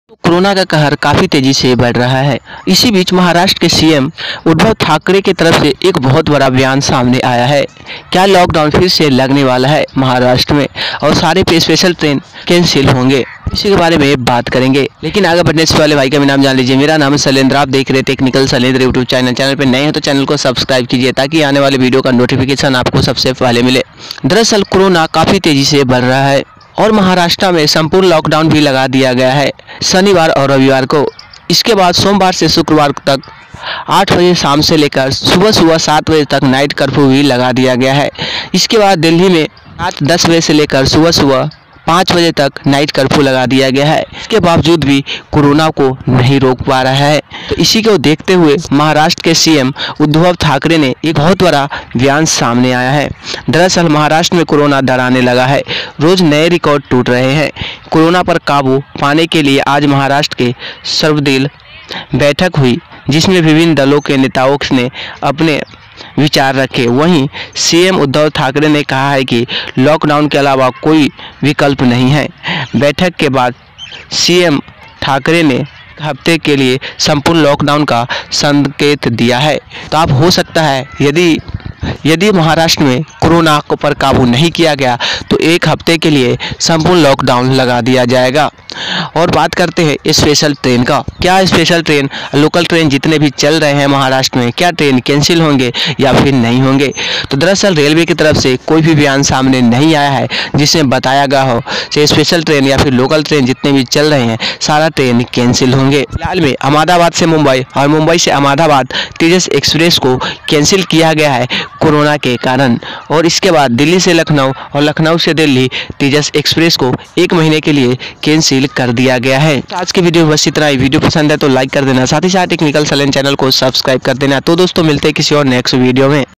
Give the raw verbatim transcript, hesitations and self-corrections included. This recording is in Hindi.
तो कोरोना का कहर काफ़ी तेजी से बढ़ रहा है। इसी बीच महाराष्ट्र के सीएम उद्धव ठाकरे की तरफ से एक बहुत बड़ा बयान सामने आया है। क्या लॉकडाउन फिर से लगने वाला है महाराष्ट्र में और सारे पे स्पेशल ट्रेन कैंसिल होंगे, इसी के बारे में बात करेंगे। लेकिन आगे बढ़ने से पहले भाई का नाम जान लीजिए। मेरा नाम है शैलेंद्र, आप देख रहे technical Shailendra YouTube channel. Channel पे नए हैं तो चैनल को सब्सक्राइब कीजिए ताकि आने वाले वीडियो का नोटिफिकेशन आपको सबसे पहले मिले। दरअसल कोरोना काफ़ी तेजी से बढ़ रहा है और महाराष्ट्र में संपूर्ण लॉकडाउन भी लगा दिया गया है शनिवार और रविवार को। इसके बाद सोमवार से शुक्रवार तक आठ बजे शाम से लेकर सुबह सुबह सात बजे तक नाइट कर्फ्यू भी लगा दिया गया है। इसके बाद दिल्ली में रात दस बजे से लेकर सुबह सुबह पाँच बजे तक नाइट कर्फ्यू लगा दिया गया है। इसके बावजूद भी कोरोना को नहीं रोक पा रहा है। तो इसी को देखते हुए महाराष्ट्र के सीएम उद्धव ठाकरे ने एक बहुत बड़ा बयान सामने आया है। दरअसल महाराष्ट्र में कोरोना डराने लगा है, रोज नए रिकॉर्ड टूट रहे हैं। कोरोना पर काबू पाने के लिए आज महाराष्ट्र के सर्वदलीय बैठक हुई, जिसमें विभिन्न दलों के नेताओं ने अपने विचार रखे। वहीं सीएम उद्धव ठाकरे ने कहा है कि लॉकडाउन के अलावा कोई विकल्प नहीं है। बैठक के बाद सीएम ठाकरे ने हफ्ते के लिए संपूर्ण लॉकडाउन का संकेत दिया है। तो अब हो सकता है यदि यदि महाराष्ट्र में कोरोना को पर काबू नहीं किया गया तो एक हफ्ते के लिए संपूर्ण लॉकडाउन लगा दिया जाएगा। और बात करते हैं स्पेशल ट्रेन का। क्या स्पेशल ट्रेन, लोकल ट्रेन जितने भी चल रहे हैं महाराष्ट्र में, क्या ट्रेन कैंसिल होंगे या फिर नहीं होंगे? तो दरअसल रेलवे की तरफ से कोई भी बयान सामने नहीं आया है जिसमें बताया गया हो कि स्पेशल ट्रेन या फिर लोकल ट्रेन जितने भी चल रहे हैं सारा ट्रेन कैंसिल होंगे। फिलहाल में अहमदाबाद से मुंबई और मुंबई से अहमदाबाद तेजस एक्सप्रेस को कैंसिल किया गया है कोरोना के कारण। और इसके बाद दिल्ली से लखनऊ और लखनऊ से दिल्ली तेजस एक्सप्रेस को एक महीने के लिए कैंसिल कर दिया गया है। आज की वीडियो बस इतना ही। वीडियो पसंद है तो लाइक कर देना, साथ ही साथ टेक्निकल शैलेंद्र चैनल को सब्सक्राइब कर देना। तो दोस्तों मिलते हैं किसी और नेक्स्ट वीडियो में।